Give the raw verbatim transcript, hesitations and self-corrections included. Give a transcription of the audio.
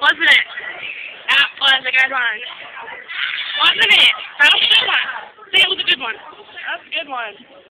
Wasn't it? That was a good one. Wasn't it? That was a good one. Say it was a good one. That's a good one.